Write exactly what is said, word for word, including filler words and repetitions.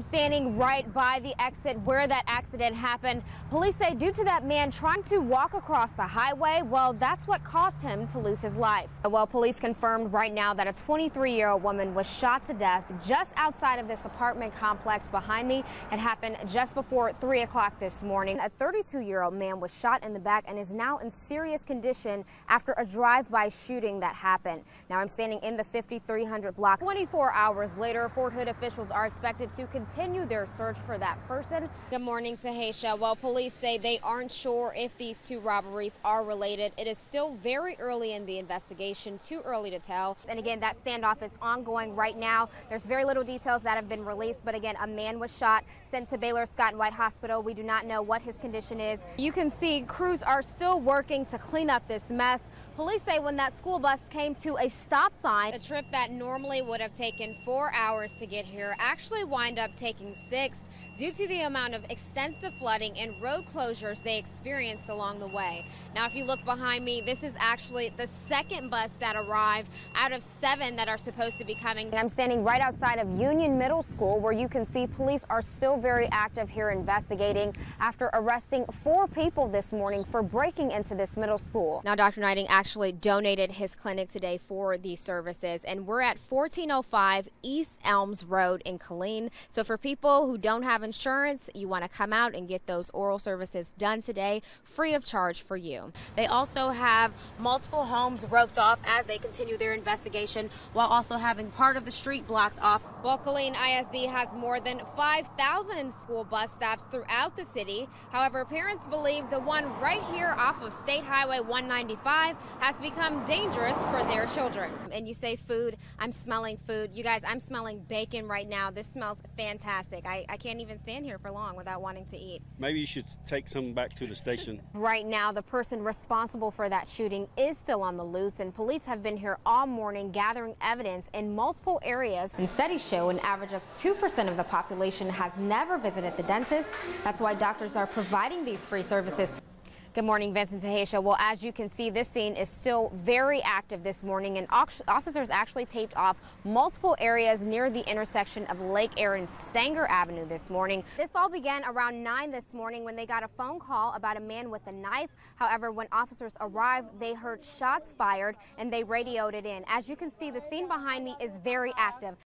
I'm standing right by the exit where that accident happened. Police say due to that man trying to walk across the highway, well, that's what caused him to lose his life. Well, police confirmed right now that a twenty-three-year-old woman was shot to death just outside of this apartment complex behind me. It happened just before three o'clock this morning. A thirty-two-year-old man was shot in the back and is now in serious condition after a drive-by shooting that happened. Now I'm standing in the fifty-three hundred block. twenty-four hours later, Fort Hood officials are expected to continue their search for that person. Good morning, Sahaysha. Well, police say they aren't sure if these two robberies are related. It is still very early in the investigation, too early to tell. And again, that standoff is ongoing right now. There's very little details that have been released, but again, a man was shot, sent to Baylor Scott and White Hospital. We do not know what his condition is. You can see crews are still working to clean up this mess. Police say when that school bus came to a stop sign, a trip that normally would have taken four hours to get here actually wind up taking six due to the amount of extensive flooding and road closures they experienced along the way. Now, if you look behind me, this is actually the second bus that arrived out of seven that are supposed to be coming. And I'm standing right outside of Union Middle School, where you can see police are still very active here investigating after arresting four people this morning for breaking into this middle school. Now, Doctor Knighting actually donated his clinic today for these services, and we're at fourteen oh five East Elms Road in Killeen. So for people who don't have insurance, you want to come out and get those oral services done today free of charge for you. They also have multiple homes roped off as they continue their investigation, while also having part of the street blocked off. While Killeen I S D has more than five thousand school bus stops throughout the city. However, parents believe the one right here off of State Highway one ninety-five has become dangerous for their children. And you say food, I'm smelling food. You guys, I'm smelling bacon right now. This smells fantastic. I, I can't even stand here for long without wanting to eat. Maybe you should take some back to the station. Right now, the person responsible for that shooting is still on the loose, and police have been here all morning gathering evidence in multiple areas. And studies show an average of two percent of the population has never visited the dentist. That's why doctors are providing these free services. Good morning, Vincent Sahaysha. Well, as you can see, this scene is still very active this morning, and officers actually taped off multiple areas near the intersection of Lake Air and Sanger Avenue this morning. This all began around nine this morning when they got a phone call about a man with a knife. However, when officers arrived, they heard shots fired and they radioed it in. As you can see, the scene behind me is very active.